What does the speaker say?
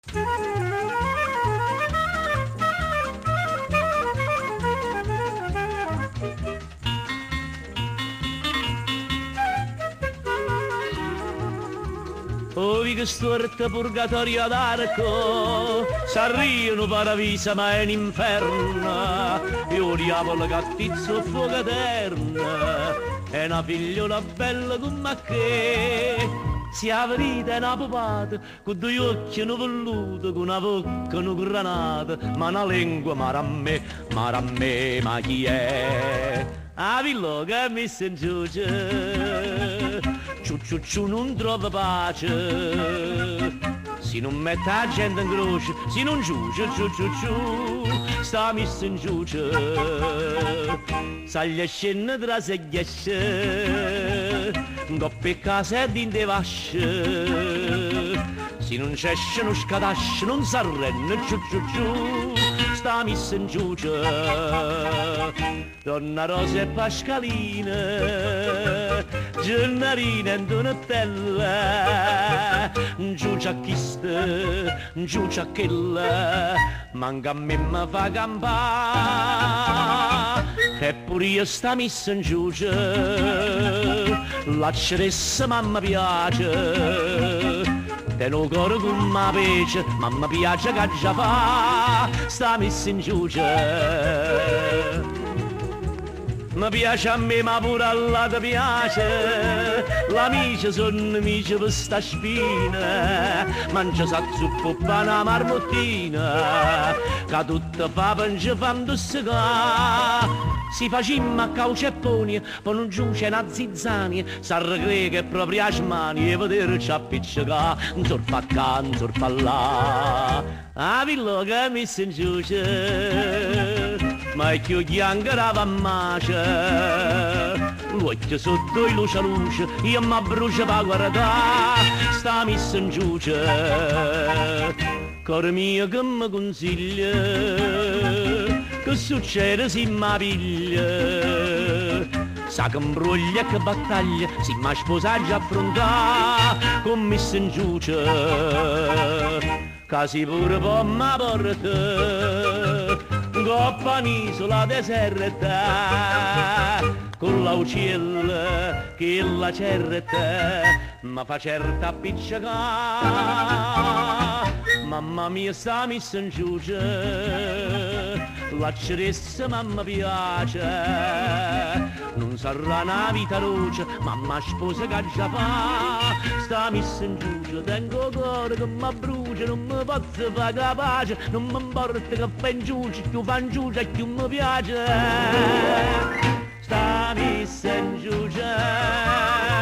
Oh, che storta purgatorio d'arco, s'arriano paradiso ma è un inferno, io diavolo cattizzo fuoco eterno, è una figliola bella come che, si avrite una pupata, con due occhi non velluto, con una bocca non granata, ma una lingua maramme, ma chi è? Ah, villo che mi sento ciu non trova pace, se non mette la gente in croce, se non giuce, sta messa in giuce, saglia scende tra se ghiesce, un coppia casa e dinte vasce, se non c'esce non scatasce, non s'arrenne, sta messa in giuce, donna Rosa e Pascalina, Gennarina e Donatella, giù c'è chiste, giù c'è quella, manca a me mi fa campà, eppure io sta messa in giù, la ceressa mamma piace, te lo coro come la pece, mamma piace che già fa, sta messa in giù. Mi piace a me ma pure alla te piace, l'amici sono amici per sta spina, mangia sa zuppa pa una marmottina, che tutta fa penge fanno segà, si facimma a caucepponi, poi non giù c'è una zizzania, s'arrecre che è proprio a smani e vederci appiccicà, un zorpa qua, un zorpa là, a villo che mi si ingiuce, ma è più bianca la vammacia, l'occhio sotto il luce a luce, io mi brucia per guardare, sta messa in giuce, cor mio che mi consiglia, che succede se mi piglia, sa che imbruglia e che battaglia, se mi sposa già affrontare, con messa in giuce, che si pure può mi porta, coppa un'isola deserta, con la uccella che la certa, ma fa certa appiccicare, mamma mia sta messa in giù, la ceressa mamma piace, non sarà una vita luce, mamma sposa che già fa, sta messa in giù, tengo cuore che mi brucia, non mi posso fare capace, non mi importa che fa in giù, più fa in giù e più mi piace, sta messa in giù.